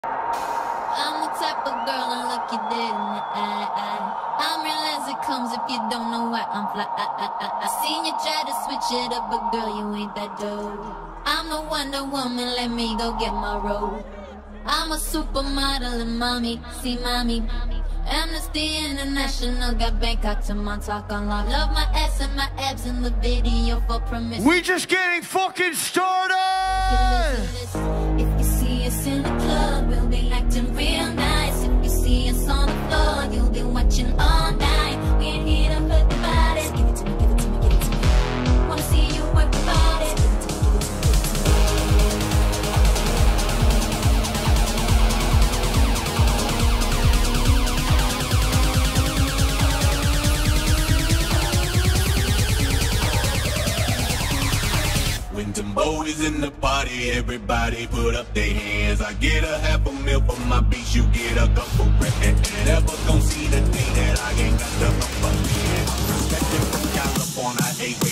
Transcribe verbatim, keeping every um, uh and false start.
I'm the type of girl to look you dead in the eye. I'm real as it comes if you don't know why I'm fly. I, I, I, I seen you try to switch it up, but girl, you ain't that dope. I'm the Wonder Woman, let me go get my robe. I'm a supermodel and mommy, see mommy. Amnesty International got Bangkok to Montauk on lock. Love my ass and my abs in the video for permission. We just getting fucking started! If you see us in the club, we'll be acting real nice. If you see us on the floor, you'll be watching all night. We ain't here to hurt the body. Give it to me, give it to me, give it to me. Wanna see you work your body. When Timbo is in the party, everybody put up their hands. I get a half a mil for my beats, you get a couple grand. Never gon' see the day that I ain't got the upper hand. Respected from California, I hate